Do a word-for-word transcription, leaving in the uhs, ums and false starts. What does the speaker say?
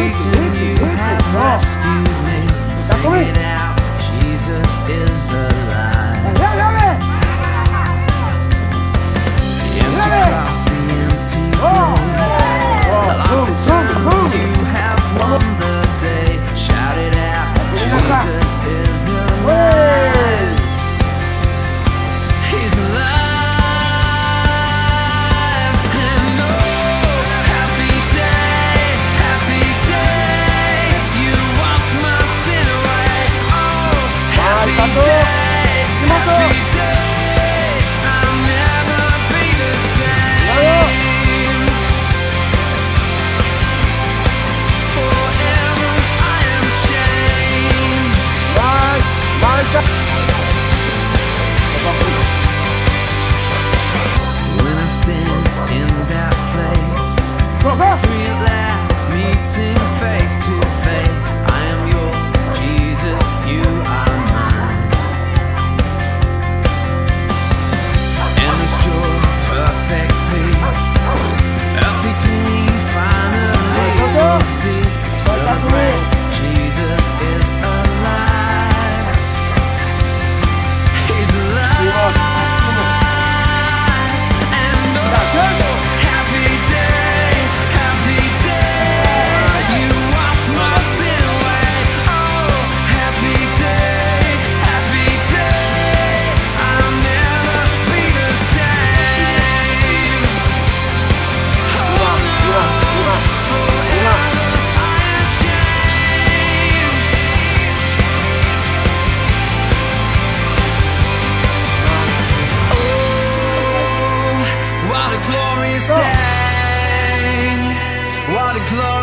beaten, you have rescued me. Sing it out, Jesus is alive. The empty cross, the empty grave, life eternal, you have won the day. Shout it out, Jesus is alive. He's alive. Happy day, happy day, I'll never be the same. Forever I am changed. When I stand in that place, free at last, meeting face to face. I am yours, Jesus, you are mine. Perfect peace, earthly pain finally will cease. Celebrate, Jesus is alive. He's alive. And oh, happy day, happy day, you wash my sin away. Oh, happy day, happy day, I'll never be the same. Glorious day, what a glorious